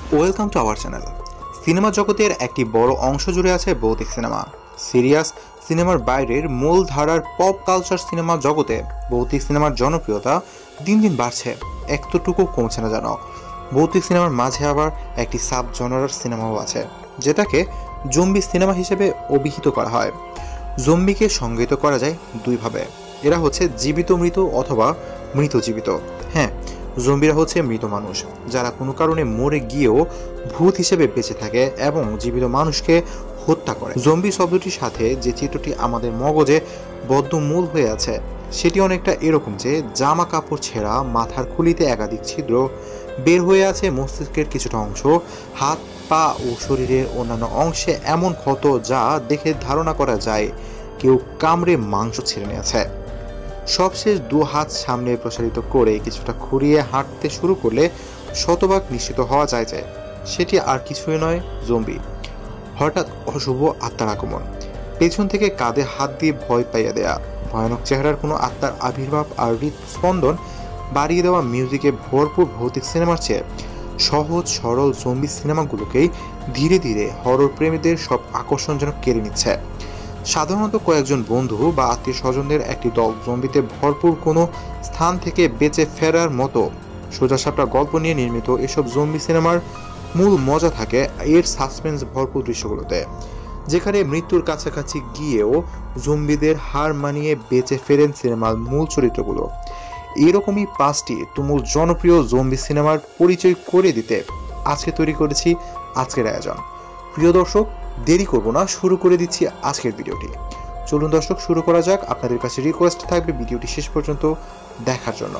Welcome to our channel. Cinema জগতের একটি বড় অংশ জুড়ে আছে ভৌতিক সিনেমা। সিরিয়াস সিনেমার বাইরের মূল ধারার পপ কালচার সিনেমা জগতে ভৌতিক সিনেমার জনপ্রিয়তা দিন দিন বাড়ছে, একটুকু কমছে না যেন। ভৌতিক সিনেমার মাঝে আবার একটি সাব জনরার সিনেমাও আছে, যেটাকে জম্বি সিনেমা হিসেবে অভিহিত করা হয়। জম্বিকে সংজ্ঞায়িত করা যায় দুইভাবে, এরা হচ্ছে জীবিত মৃত অথবা মৃত জীবিত। হ্যাঁ, জম্বিরা হচ্ছে মৃত মানুষ যারা কোনো কারণে মরে গিয়েও ভূত হিসেবে বেঁচে থাকে এবং জীবিত মানুষকে হত্যা করে। জম্বি শব্দটির সাথে যে চিত্রটি আমাদের মগজে বদ্ধমূল হয়ে আছে সেটি অনেকটা এরকম যে জামা কাপড় ছেঁড়া, মাথার খুলিতে একাধিক ছিদ্র, বের হয়ে আছে মস্তিষ্কের কিছুটা অংশ, হাত পা ও শরীরের অন্যান্য অংশে এমন ক্ষত যা দেখে ধারণা করা যায় কেউ কামড়ে মাংস ছিঁড়ে নিয়েছে। সবশেষ দু হাত সামনে প্রসারিত করে কিছুটা ঘুরিয়ে হাঁটতে শুরু করলে শতভাগ নিশ্চিত হওয়া যায় যে সেটি আর কিছুই নয়, জম্বি। হঠাৎ অশুভ আত্মার আগমন, পেছন থেকে কাঁধে হাত দিয়ে ভয় পাইয়ে দেয়া, ভয়ানক চেহারার কোনো আত্মার আবির্ভাব আর হৃদস্পন্দন বাড়িয়ে দেওয়া মিউজিকে ভরপুর ভৌতিক সিনেমার চেয়ে সহজ সরল জম্বি সিনেমাগুলোকেই ধীরে ধীরে হরর প্রেমীদের সব আকর্ষণ যেন কেড়ে নিচ্ছে। সাধারণত কয়েকজন বন্ধু বা আত্মীয় স্বজনদের একটি দল জম্বিতে ভরপুর কোনো স্থান থেকে বেঁচে ফেরার মতো সোজাসাপটা গল্প নিয়ে নির্মিত এসব জম্বি সিনেমার মূল মজা থাকে এর সাসপেন্স ভরপুর দৃশ্যগুলোতে, যেখানে মৃত্যুর কাছাকাছি গিয়েও জম্বিদের হার মানিয়ে বেঁচে ফেরেন সিনেমার মূল চরিত্রগুলো। এরকমই 5টি তুমুল জনপ্রিয় জম্বি সিনেমার পরিচয় করে দিতে আজকে তৈরি করেছি আজকের আয়োজন। প্রিয় দর্শক, দেরি করব না, শুরু করে দিচ্ছি আজকের ভিডিওটি। চলুন দর্শক, শুরু করা যাক। আপনাদের কাছে রিকোয়েস্ট থাকবে ভিডিওটি শেষ পর্যন্ত দেখার জন্য।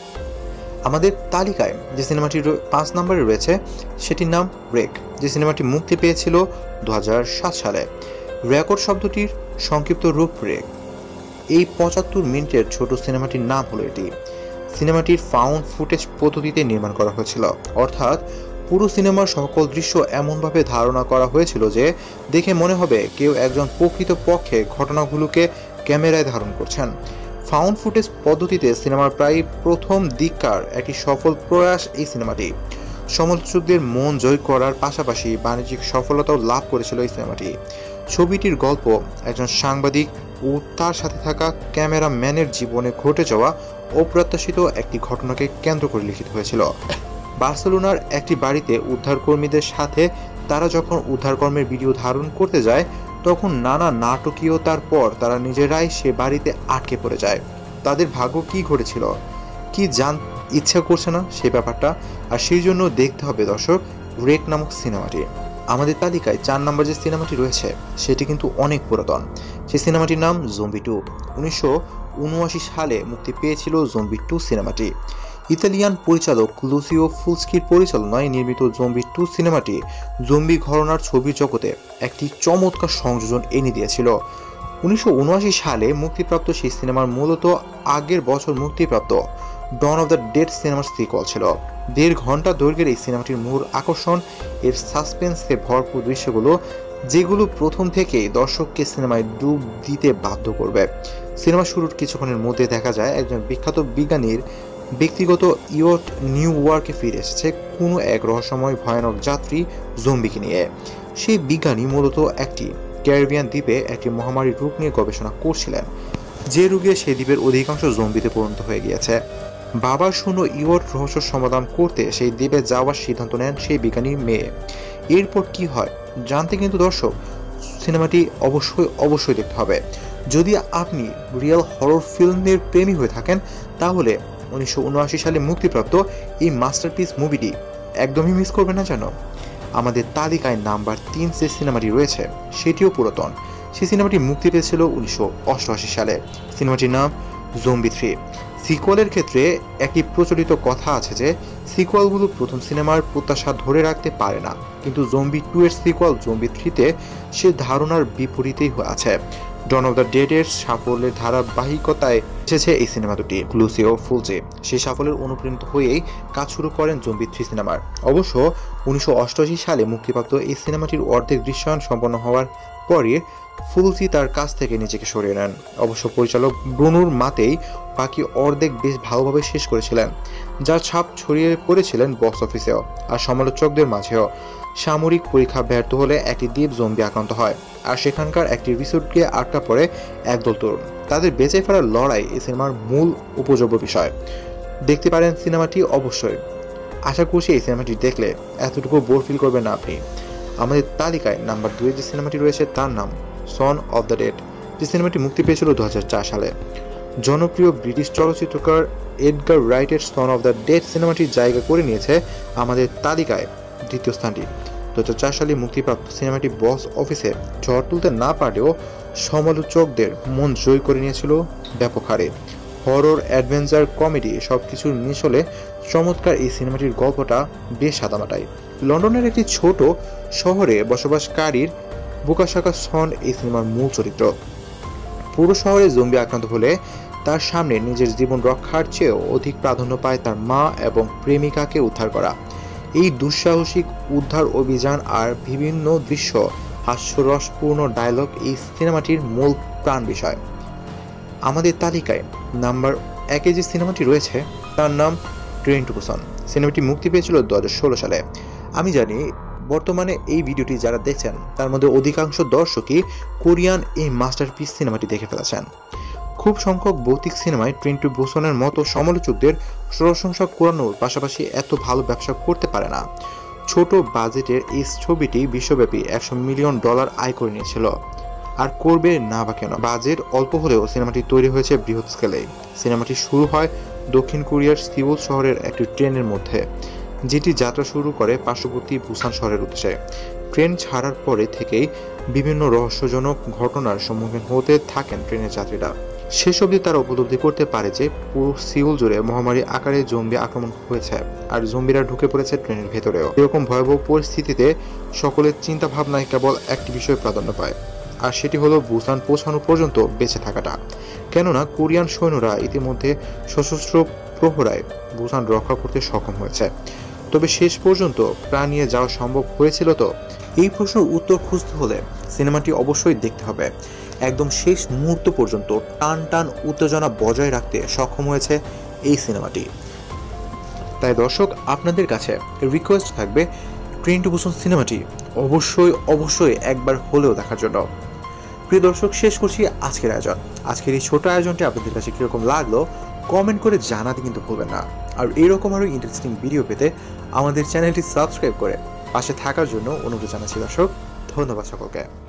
আমাদের তালিকায় যে সিনেমাটি 5 নম্বরে রয়েছে সেটির নাম ব্রেক, যে সিনেমাটি মুক্তি পেয়েছিল 2007 সালে। রেকর্ড শব্দটির সংক্ষিপ্ত রূপ ব্রেক। এই 75 মিনিটের ছোট সিনেমাটির নাম হলো এটি। সিনেমাটির ফাউন্ড ফুটেজ পদ্ধতিতে নির্মাণ করা হয়েছিল, অর্থাৎ পুরো সিনেমার সকল দৃশ্য এমনভাবে ধারণা করা হয়েছিল যে দেখে মনে হবে কেউ একজন প্রকৃতপক্ষে ঘটনাগুলোকে ক্যামেরায় ধারণ করছেন। ফাউন্ড ফুটেজ পদ্ধতিতে সিনেমার প্রায় প্রথম দিককার একটি সফল প্রয়াস এই সিনেমাটি। সমালোচকদের মন জয় করার পাশাপাশি বাণিজ্যিক সফলতাও লাভ করেছিল এই সিনেমাটি। ছবিটির গল্প একজন সাংবাদিক ও তার সাথে থাকা ক্যামেরাম্যানের জীবনে ঘটে যাওয়া অপ্রত্যাশিত একটি ঘটনাকে কেন্দ্র করে লিখিত হয়েছিল। বার্সেলোনার একটি বাড়িতে উদ্ধারকর্মীদের সাথে তারা যখন উদ্ধারকর্মের ভিডিও ধারণ করতে যায় তখন নানা নাটকীয়তার পর তারা নিজেরাই সে বাড়িতে আটকে পড়ে যায়। তাদের ভাগ্য কি ঘটেছিল কি ইচ্ছা করছে না সে ব্যাপারটা, আর সেই জন্য দেখতে হবে দর্শক ব্রেক নামক সিনেমাটি। আমাদের তালিকায় 4 নম্বর যে সিনেমাটি রয়েছে সেটি কিন্তু অনেক পুরাতন। সেই সিনেমাটির নাম জম্বি 2। 1979 সালে মুক্তি পেয়েছিল জম্বি 2 সিনেমাটি। ইতালিয়ান পরিচালক লুসিও ফুলস্কির পরিচালনায় নির্মিত জম্বি 2 সিনেমাটি জম্বি ঘরানার ছবির জগতে একটি চমৎকার সংযোজন এনে দিয়েছিল। 1979 সালে মুক্তিপ্রাপ্ত সেই সিনেমার মূলত আগের বছর মুক্তিপ্রাপ্ত ডন অফ দ্য ডেড সিনেমার সিক্বল ছিল। 1.5 ঘন্টা দৈর্ঘ্যের এই সিনেমাটির মূল আকর্ষণ এর সাসপেন্সে ভরপুর দৃশ্যগুলো, যেগুলো প্রথম থেকেই দর্শককে সিনেমায় ডুব দিতে বাধ্য করবে। সিনেমা শুরুর কিছুক্ষণের মধ্যে দেখা যায় একজন বিখ্যাত বিজ্ঞানীর ব্যক্তিগত ইয়ট নিউ ইয়র্কে ফিরে এসেছে কোনো এক রহস্যময় ভয়ানক যাত্রী জম্বিকে নিয়ে। সেই বিজ্ঞানী মূলত একটি ক্যারিবিয়ান দ্বীপে একটি মহামারীর রোগ নিয়ে গবেষণা করছিলেন, যে রোগে সেই দ্বীপের অধিকাংশ জম্বিতে পরিণত হয়ে গিয়েছে। বাবার শূন্য ইয়ট রহস্য সমাধান করতে সেই দ্বীপে যাওয়ার সিদ্ধান্ত নেন সেই বিজ্ঞানীর মেয়ে। এরপর কি হয় জানতে কিন্তু দর্শক সিনেমাটি অবশ্যই দেখতে হবে। যদি আপনি রিয়েল হরর ফিল্মের প্রেমী হয়ে থাকেন তাহলে 1979 সালে মুক্তিপ্রাপ্ত এই মাস্টারপিস মুভিটি একদমই মিস করবেন না যেন। আমাদের তালিকায় নাম্বার 3 যে সিনেমাটি রয়েছে সেটিও পুরাতন। সেই সিনেমাটি মুক্তি পেয়েছিল 1988 সালে। সিনেমাটির নাম জম্বি 3। সিকুয়ালের ক্ষেত্রে একটি প্রচলিত কথা আছে যে সিকুয়ালগুলো প্রথম সিনেমার প্রত্যাশা ধরে রাখতে পারে না, কিন্তু জম্বি 2 এর সিকুয়াল জম্বি 3-তে সে ধারণার বিপরীতেই আছে। ডন অফ দ্য ডেড এর সাফল্যের ধারাবাহিকতায় এসেছে এই সিনেমা দুটি। লুসিও ফুলজি সেই সাফল্যের অনুপ্রাণিত হয়েই কাজ শুরু করেন জম্বি 3 সিনেমার। অবশ্য 1988 সালে মুক্তিপ্রাপ্ত এই সিনেমাটির অর্ধেক দৃশ্যায়ন সম্পন্ন হওয়ার পরে ফুলজি তার কাছ থেকে নিজেকে সরিয়ে নেন। অবশ্য পরিচালক ব্রুনোর মাতেই বাকি অর্ধেক বেশ ভালোভাবে শেষ করেছিলেন, যার ছাপ ছড়িয়ে পড়েছিলেন বক্স অফিসেও আর সমালোচকদের মাঝেও। সামরিক পরীক্ষা ব্যর্থ হলে একটি দ্বীপ জম্বি আক্রান্ত হয়, আর সেখানকার একটি রিসোর্টকে আটকা পড়ে একদল তরুণ। তাদের বেঁচে ফেরার লড়াই এই সিনেমার মূল উপযোগ্য বিষয়। দেখতে পারেন সিনেমাটি অবশ্যই। আশা করছি এই সিনেমাটি দেখলে এতটুকু বোর ফিল করবেন না আপনি। আমাদের তালিকায় নাম্বার 2 যে সিনেমাটি রয়েছে তার নাম সন অফ দ্য ডেড, যে সিনেমাটি মুক্তি পেয়েছিল 2004 সালে। জনপ্রিয় ব্রিটিশ চলচ্চিত্রকার এডগার রাইটের সন অফ দ্য ডেড সিনেমাটি জায়গা করে নিয়েছে আমাদের তালিকায় দ্বিতীয় স্থানটি। 2004 সালে মুক্তিপ্রাপ্ত সিনেমাটি বক্স অফিসে ঝড় তুলতে না পারলেও সমালোচকদের মন জয় করে নিয়েছিল ব্যাপক হারে। হরর, অ্যাডভেঞ্চার, কমেডি সবকিছুর মিশলে চমৎকার এই সিনেমাটির গল্পটা বেশ সাদামাটাই। লন্ডনের একটি ছোট শহরে বসবাসকারীর বুকাশাকা সন এই সিনেমার মূল চরিত্র। পুরো শহরে জম্বি আক্রান্ত হলে তার সামনে নিজের জীবন রক্ষার চেয়েও অধিক প্রাধান্য পায় তার মা এবং প্রেমিকাকে উদ্ধার করা। এই দুঃসাহসিক উদ্ধার অভিযান আর বিভিন্ন দৃশ্য, হাস্যরসপূর্ণ ডায়লগ এই সিনেমাটির মূল প্রাণ বিষয়। আমাদের তালিকায় নাম্বার 1 যে সিনেমাটি রয়েছে তার নাম ট্রেন টু বুসান। সিনেমাটি মুক্তি পেয়েছিল 2016 সালে। আমি জানি বর্তমানে এই ভিডিওটি যারা দেখছেন তার মধ্যে অধিকাংশ দর্শকই কোরিয়ান এই মাস্টারপিস সিনেমাটি দেখে ফেলেছেন। খুব সংখ্যক ভৌতিক সিনেমায় ট্রেন টু বুসানের মতো সমালোচকদের প্রশংসা কুড়ানোর পাশাপাশি এত ভালো ব্যবসা করতে পারে না। ছোট বাজেটের এই ছবিটি বিশ্বব্যাপী $100 মিলিয়ন আয় করে নিয়েছিল, আর করবে না বা কেন। বাজেট অল্প হলেও সিনেমাটি তৈরি হয়েছে বৃহৎ স্কেলে। সিনেমাটি শুরু হয় দক্ষিণ কোরিয়ার সিউল শহরের একটি ট্রেনের মধ্যে, যেটি যাত্রা শুরু করে পার্শ্ববর্তী বুসান শহরের উদ্দেশ্যে। ট্রেন ছাড়ার পরে থেকেই বিভিন্ন রহস্যজনক ঘটনার সম্মুখীন হতে থাকেন ট্রেনের যাত্রীরা। শেষ অবধি তারা উপলব্ধি করতে পারে যে পুরো সিউল জুড়ে মহামারী আকারে জম্বি আক্রমণ হয়েছে, আর জম্বিরা ঢুকে পড়েছে ট্রেনের ভেতরেও। এরকম ভয়াবহ পরিস্থিতিতে সকলের চিন্তা ভাবনায় কেবল একটি বিষয় প্রাধান্য পায়, আর সেটি হলো বুসান পৌঁছানো পর্যন্ত বেঁচে থাকাটা। কেননা কোরিয়ান সৈন্যরা ইতিমধ্যে সশস্ত্র প্রহরায় বুসান রক্ষা করতে সক্ষম হয়েছে। তবে শেষ পর্যন্ত প্রাণ নিয়ে যাওয়া সম্ভব হয়েছিল তো? এই প্রশ্নের উত্তর খুঁজতে হলে সিনেমাটি অবশ্যই দেখতে হবে। একদম শেষ মুহূর্ত পর্যন্ত টান টান উত্তেজনা বজায় রাখতে সক্ষম হয়েছে এই সিনেমাটি। তাই দর্শক, আপনাদের কাছে রিকোয়েস্ট থাকবে ট্রেন টু বুসান সিনেমাটি অবশ্যই একবার হলেও দেখার জন্য। প্রিয় দর্শক, শেষ করছি আজকের আয়োজন। আজকের এই ছোট আয়োজনটি আপনাদের কাছে কীরকম লাগলো কমেন্ট করে জানাতে কিন্তু ভুলবেন না। আর এইরকম আরও ইন্টারেস্টিং ভিডিও পেতে আমাদের চ্যানেলটি সাবস্ক্রাইব করে পাশে থাকার জন্য অনুরোধ জানাচ্ছি দর্শক। ধন্যবাদ সকলকে।